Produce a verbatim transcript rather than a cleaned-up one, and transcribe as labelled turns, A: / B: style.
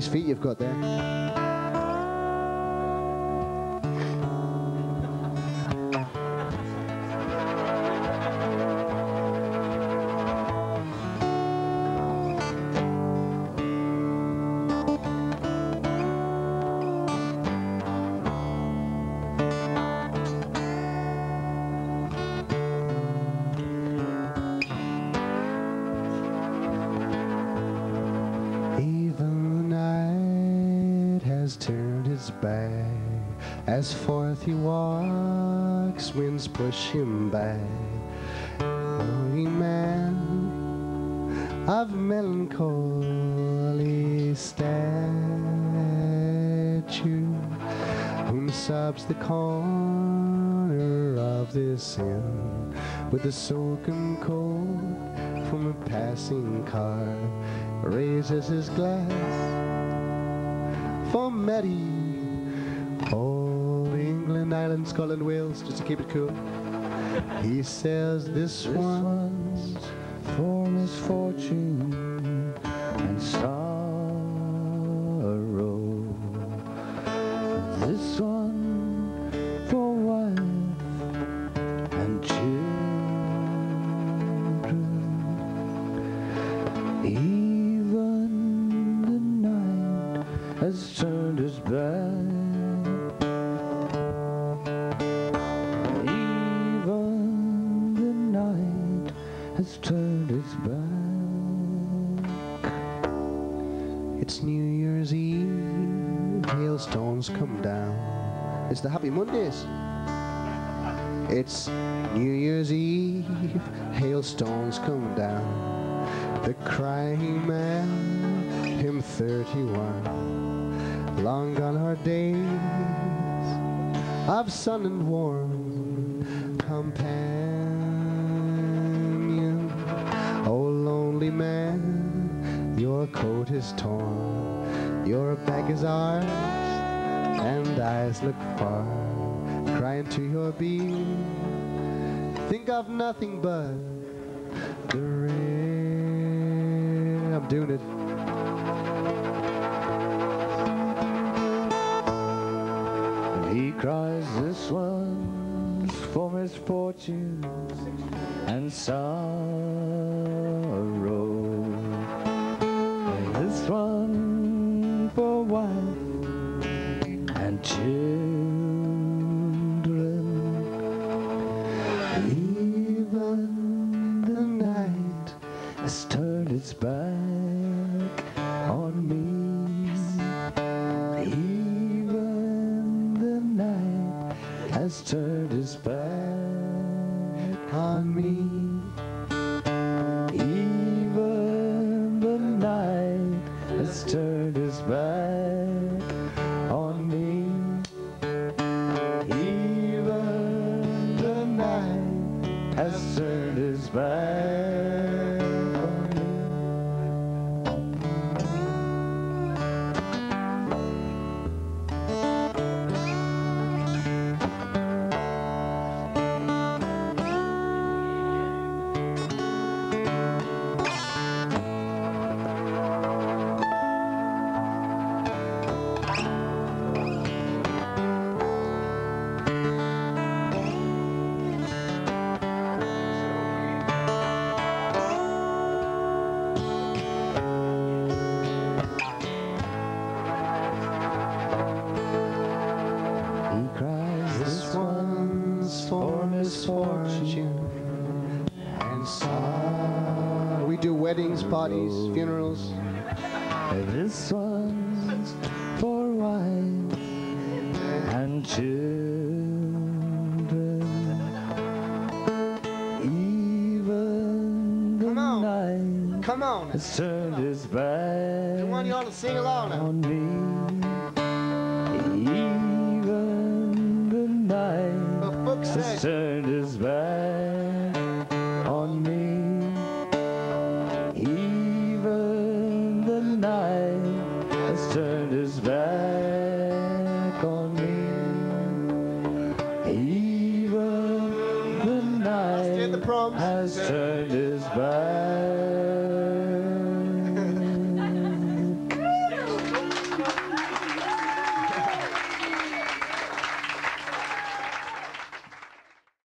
A: Nice feet you've got there. Turned his back as forth he walks, winds push him back. Lonely man of melancholy stature, whom sobs the corner of this inn with the soaking cold from a passing car, raises his glass for Maddie, old England, Ireland, Scotland, Wales, just to keep it cool. He says this, this one's for misfortune and sorrow. This one for wife and children. Even the night has turned his back. Even the night has turned his back. It's New Year's Eve, hailstones come down. It's the Happy Mondays. It's New Year's Eve, hailstones come down. The crying man, him thirty-one, long gone are days of sun and warm companion. Oh lonely man, your coat is torn, your back is arched, and eyes look far, crying to your beard. Think of nothing but the rain. I'm doing it. He cries, this one's for misfortune and sorrow. This one for wife and children. Even the night has turned its back on me. Has turned his back on me. Even the night has turned his back on me. Even the night has turned his back on me. Misfortune and sorrow. We do weddings, parties, funerals. This one's for wife and children. Even the Come on. night Come on. has turned his back. Come on, you ought to sing along now. On me. Even the night has turned his back on me. Even the night has turned his back on me. Even the night has turned his back.